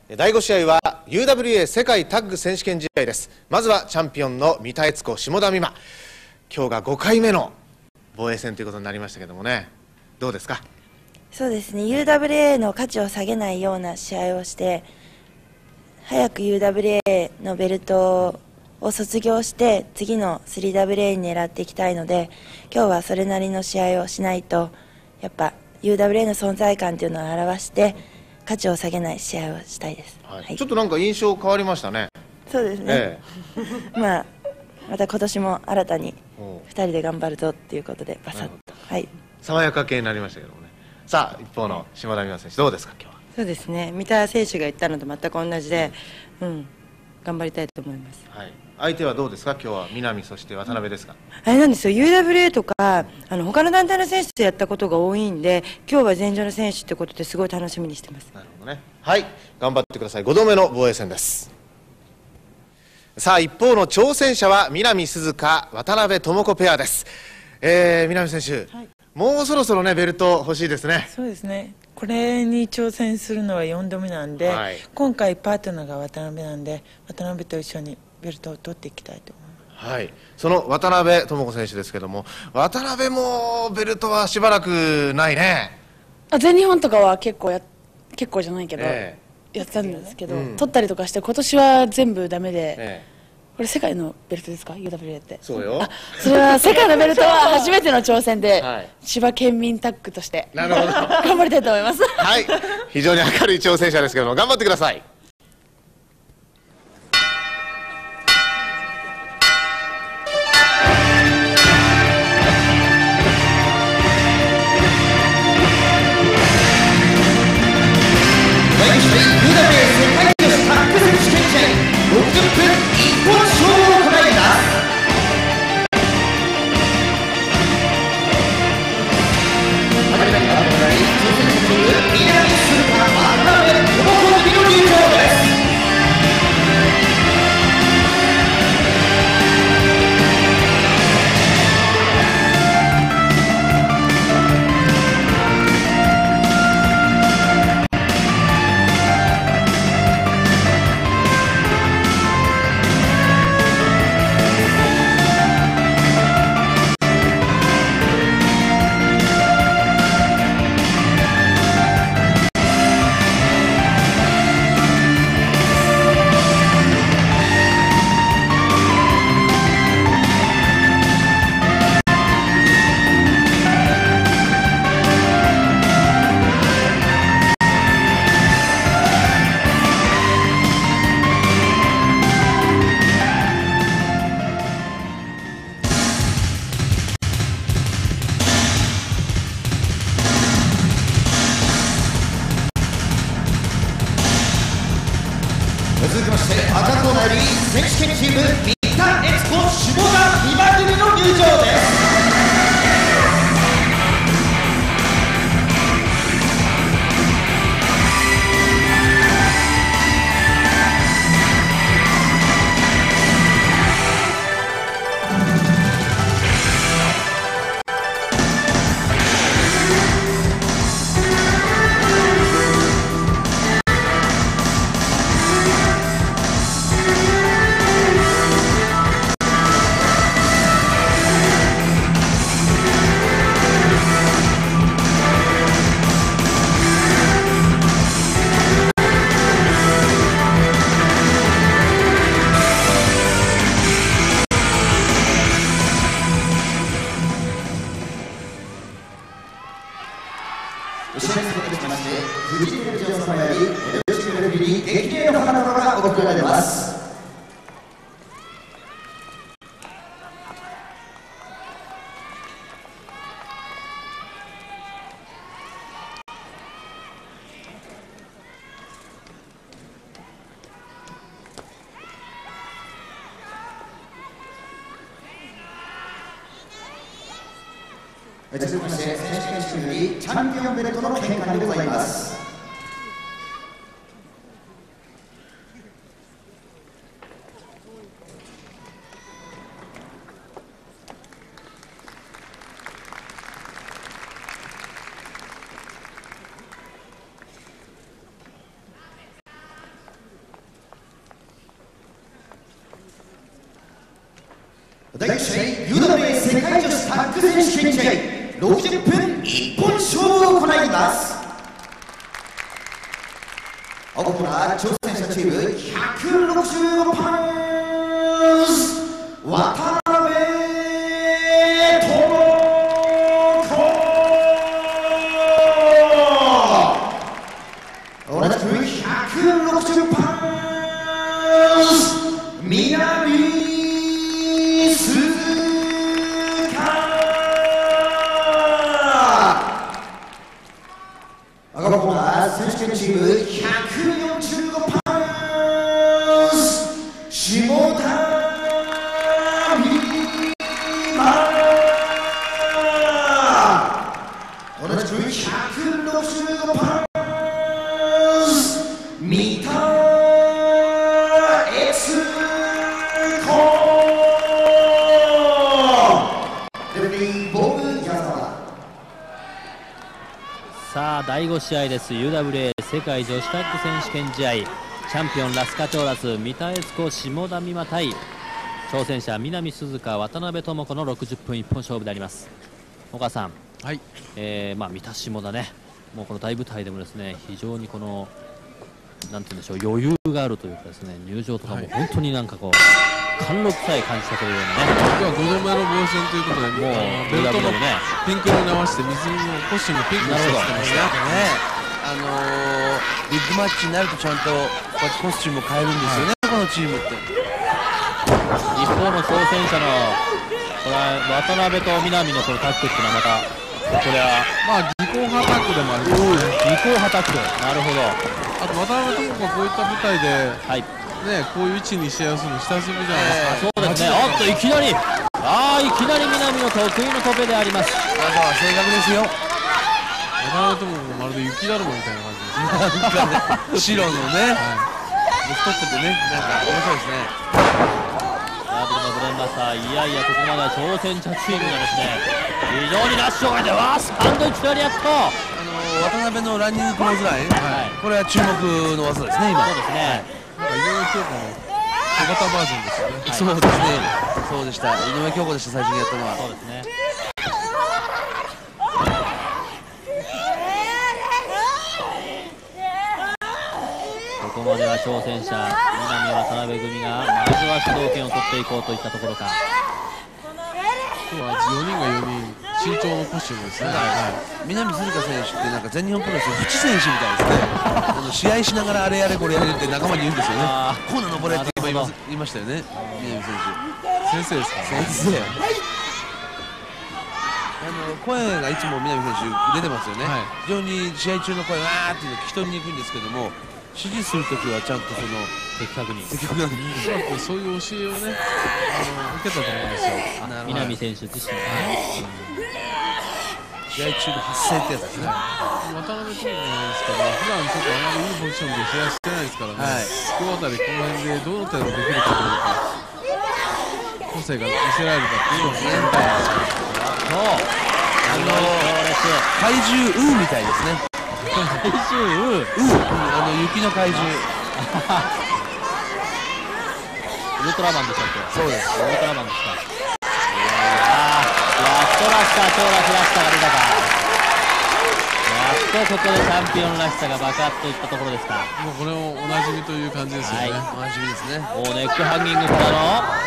第5試合は UWA 世界タッグ選手権試合です。まずはチャンピオンの三田悦子、下田美馬。今日が5回目の防衛戦ということになりましたけどもね、どうですか？ そうですね、 UWA の価値を下げないような試合をして、早く UWA のベルトを卒業して次の 3WA に狙っていきたいので、今日はそれなりの試合をしないと、やっぱ UWA の存在感というのを表して価値を下げない試合をしたいです。 はい、ちょっとなんか印象変わりましたね。 そうですね、また今年も新たに2人で頑張るぞっていうことでバサッと、はい、 爽やか系になりましたけどもね。さあ一方の下田美馬選手、どうですか今日は？ そうですね、三田選手が言ったのと全く同じで、頑張りたいと思います。 はい、相手はどうですか今日は？南、そして渡辺ですか？ あれなんですよ、 UWA とか他の団体の選手とやったことが多いんで、今日は前場の選手ってことですごい楽しみにしてます。 なるほどね。はい、頑張ってください。5度目の防衛戦です。さあ一方の挑戦者は南鈴鹿、渡辺智子ペアです。南選手、はい、もうそろそろねベルト欲しいですね。 そうですね、これに挑戦するのは4度目なんで、はい、今回パートナーが渡辺なんで、渡辺と一緒にベルトを取っていきたいと思います。 はい、その渡辺智子選手ですけども、渡辺もベルトはしばらくないね。 全日本とかは結構じゃないけど、やってたんですけど、取ったりとかして、今年は全部ダメで、これ世界のベルトですか UWA って？ そうよ。 それは世界のベルトは初めての挑戦で、千葉県民タッグとしてなるほど頑張りたいと思います。 はい、非常に明るい挑戦者ですけども、頑張ってください。 続きまして赤コーナーより選手権チーム三田悦子、下田美馬組の入場です。後ろに続きましてフジテレビジョン様よりLHKテレビに激励の花束が贈られます。続きまして選手権チームにチャンピオンベルトの返還でございます。 第1試合 UWA 世界女子タッグ選手権試合60分一本勝負を行います。青コーナー挑戦者チーム165パンス渡辺智子、同じく160パンス南鈴鹿、赤コーナー選手権チーム145パンス下田同じく165パンス三田悦子、レフェリーボブ矢沢。 さあ第5試合です。 UWA 世界女子タッグ選手権試合、チャンピオンラスカチョーラス三田悦子下田美馬対挑戦者南鈴鹿渡辺智子の60分一本勝負であります。岡さん、 はい、 三田下田ね、もうこの大舞台でもですね、非常にこのなんて言うんでしょう、余裕があるというかですね、入場とかも本当になんかこう貫禄さえ感じたというようなね。 今日は5度目の防戦ということで、もうベルトもピンク色に合わせて水のコスチュームピンクにしてましたね。 ビッグマッチになるとちゃんとこうやってコスチュームを変えるんですよね、このチームって。 一方の挑戦者のこれは渡辺と南のこのタッグっていうのはまたこれはまあ技巧派タッグでもありますね。 技巧派タッグ、なるほど。 あと渡辺智子がこういった舞台で、 はいね、こういう位置に試合をするの久しぶりじゃないですか。 そうですね。おっといきなりいきなり南の得意のトペであります。 まずは正確ですよ。 渡辺智子もまるで雪だるまみたいな感じですね。 白のね、太っててね、なんか面白いですね。 ブレンマスター、いやいやここまでは挑戦者チームがですね、非常にラッシュをかけて、スタンドいきなりやっと渡辺のランニングクローズライン、これは注目の技ですね、今。 そうですね。 なんか井上京子の小型バージョンですよね。 そうですね。そうでした。井上京子でした、最初にやったのは。 そうですね。ここまでは挑戦者南渡辺組がまずは主導権を取っていこうといったところか。 今日は4人が4人身長のコスチュームですね。 南鈴鹿選手ってなんか全日本プロレスのプチ選手みたいですね。試合しながらあれやれこれやれって仲間に言うんですよね。コーナー登れって言いましたよね、南選手。先生ですか。 先生。声がいつも南選手出てますよね。非常に試合中の声わーっていうの聞き取りにくいんですけども、指示するときはちゃんとその的確にそういう教えをね受けたと思うんですよ、 南選手自身が試合中の発声ってやつですね。 渡辺智子ですけど、普段ちょっとあまりいいポジションで試合してないですからね、今日あたりこの辺でどの程度できるかというか、個性が見せられるかっていうのをね、見たいんですよ。 怪獣ウーみたいですね。 怪獣雪の怪獣ウルトラマンでしたっけ。 そうです、 ウルトラマンでした。やっとらしさ、超らしさが出たか。やっとここでチャンピオンらしさが爆発といったところですか。 もうこれもおなじみという感じですよね。 おなじみですね。 ネックハンギングからの